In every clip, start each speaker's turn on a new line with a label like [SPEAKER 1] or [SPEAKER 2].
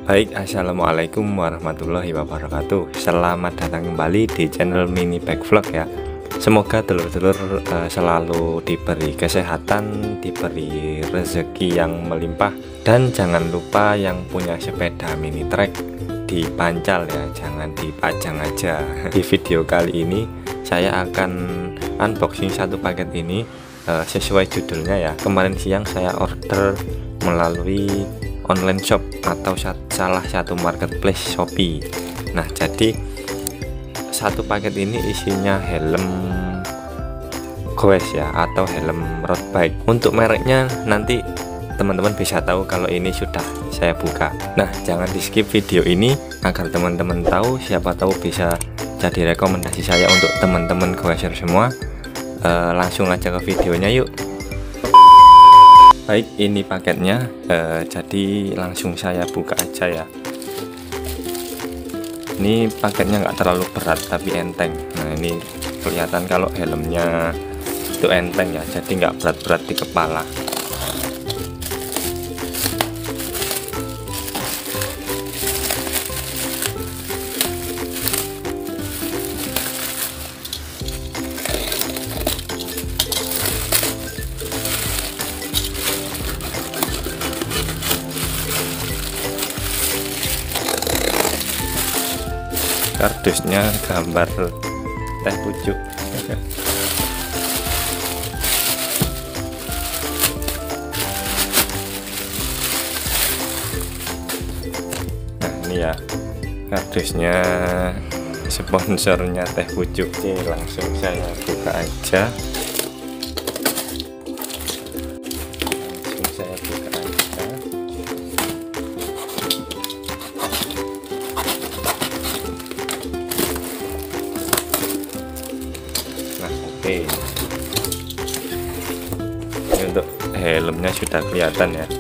[SPEAKER 1] Baik, assalamualaikum warahmatullahi wabarakatuh. Selamat datang kembali di channel Mini Bike Vlog ya. Semoga telur-telur selalu diberi kesehatan, diberi rezeki yang melimpah, dan jangan lupa yang punya sepeda mini trek dipancal ya, jangan dipajang aja. Di video kali ini saya akan unboxing satu paket ini sesuai judulnya ya. Kemarin siang saya order melalui online shop atau salah satu marketplace Shopee. Nah, jadi satu paket ini isinya helm goes ya, atau helm road bike. Untuk mereknya nanti teman-teman bisa tahu kalau ini sudah saya buka. Nah, jangan di skip video ini agar teman-teman tahu, siapa tahu bisa jadi rekomendasi saya untuk teman-teman goeser semua. Langsung aja ke videonya yuk. Baik, ini paketnya, jadi langsung saya buka aja ya. Ini paketnya nggak terlalu berat tapi enteng. Nah, ini kelihatan kalau helmnya itu enteng ya, jadi nggak berat-berat di kepala. Kardusnya gambar teh pucuk. Nah, ini ya kardusnya, sponsornya teh pucuk. Oke, langsung saya buka aja. Oke, ini untuk helmnya sudah kelihatan ya.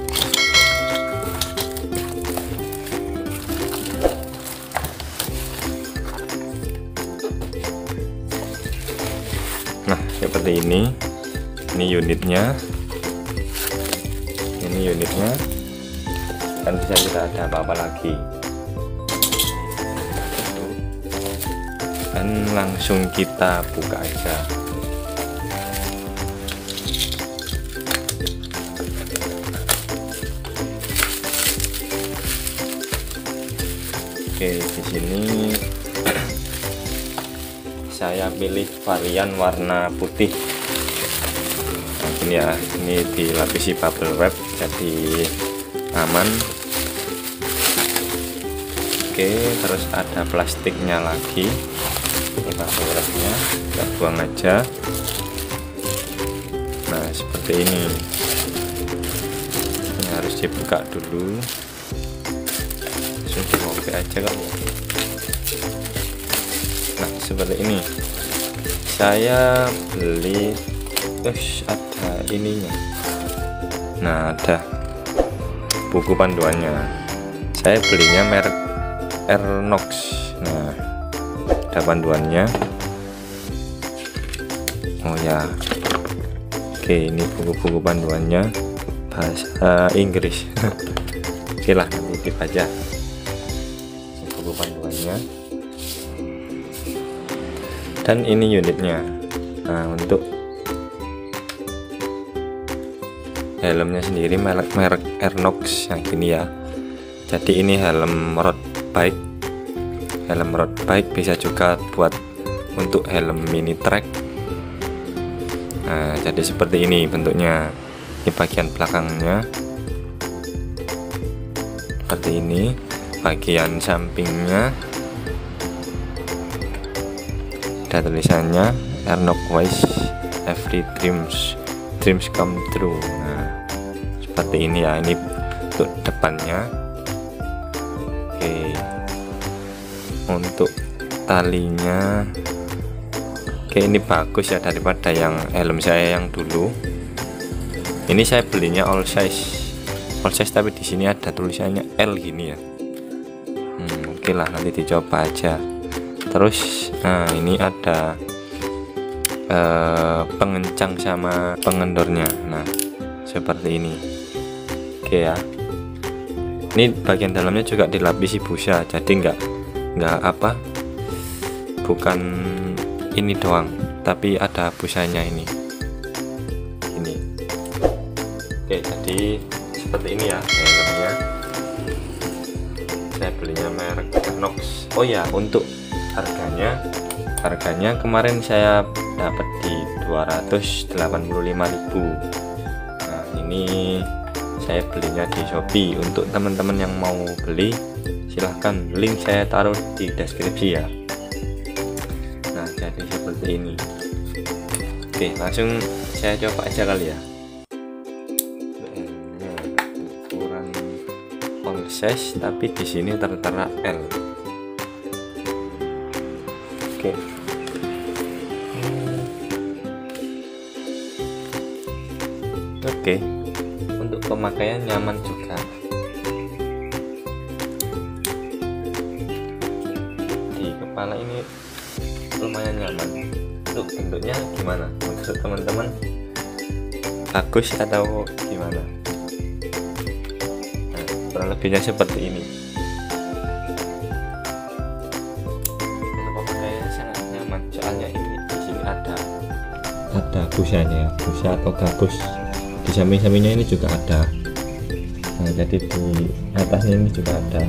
[SPEAKER 1] Nah, seperti ini unitnya, kan bisa tidak ada apa-apa lagi. Dan langsung kita buka aja. Oke, di sini saya pilih varian warna putih. Nah, ini ya, ini dilapisi bubble wrap jadi aman. Oke, terus ada plastiknya lagi. Ini bubble wrapnya, kita buang aja. Nah, seperti ini harus dibuka dulu. Oke aja kamu. Nah, seperti ini saya beli, ada ininya. Nah, ada buku panduannya. Saya belinya merek Airnox. Nah, ada panduannya. Oh ya, oke, ini buku-buku panduannya bahasa Inggris. Oke lah, nanti dibaca buku panduannya. Dan ini unitnya. Nah, untuk helmnya sendiri merek Airnox yang gini ya. Jadi ini helm road bike. Helm road bike bisa juga buat untuk helm mini trek. Nah, jadi seperti ini bentuknya. Ini bagian belakangnya seperti ini. Bagian sampingnya ada tulisannya Airnox Wise Every Dreams Come True. Nah, seperti ini ya. Ini untuk depannya. Oke, untuk talinya, oke, ini bagus ya daripada yang helm saya yang dulu. Ini saya belinya all size tapi di sini ada tulisannya L gini ya. Oke lah, nanti dicoba aja. Terus, nah, ini ada pengencang sama pengendornya. Nah, seperti ini. Oke ya. Ini bagian dalamnya juga dilapisi busa, jadi nggak apa, bukan ini doang, tapi ada busanya ini. Oke, jadi seperti ini ya helmnya. Saya belinya merek Knox. Oh ya, untuk harganya kemarin saya dapat di 285.000. Nah, ini saya belinya di Shopee. Untuk teman-teman yang mau beli, silahkan, link saya taruh di deskripsi ya. Nah, jadi seperti ini. Oke, langsung saya coba aja kali ya. Ukuran all size, tapi di sini tertera L. Oke. Oke. Untuk pemakaian nyaman juga. Di kepala ini lumayan nyaman. Untuk bentuknya gimana? Menurut teman-teman bagus atau gimana? Nah, kurang lebihnya seperti ini. Untuk pemakaian sangat nyaman, soalnya ini di sini ada busanya, busa atau gabus. Di samping-sampingnya ini juga ada. Nah, jadi di atasnya ini juga ada.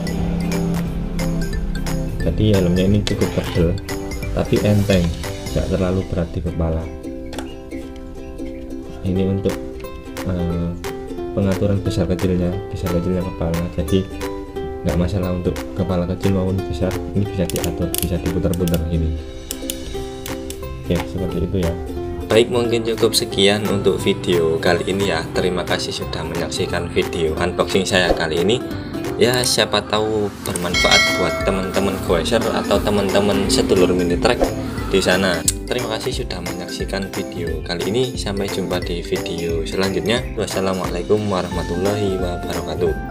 [SPEAKER 1] Jadi helmnya ini cukup tebal, tapi enteng, tidak terlalu berat di kepala. Ini untuk pengaturan besar kecilnya kepala, jadi nggak masalah untuk kepala kecil maupun besar, ini bisa diatur, bisa diputar-putar gini. Oke, seperti itu ya. Baik, mungkin cukup sekian untuk video kali ini ya. Terima kasih sudah menyaksikan video unboxing saya kali ini. Ya, siapa tahu bermanfaat buat teman-teman goeser atau teman-teman sedulur mini trek di sana. Terima kasih sudah menyaksikan video kali ini. Sampai jumpa di video selanjutnya. Wassalamualaikum warahmatullahi wabarakatuh.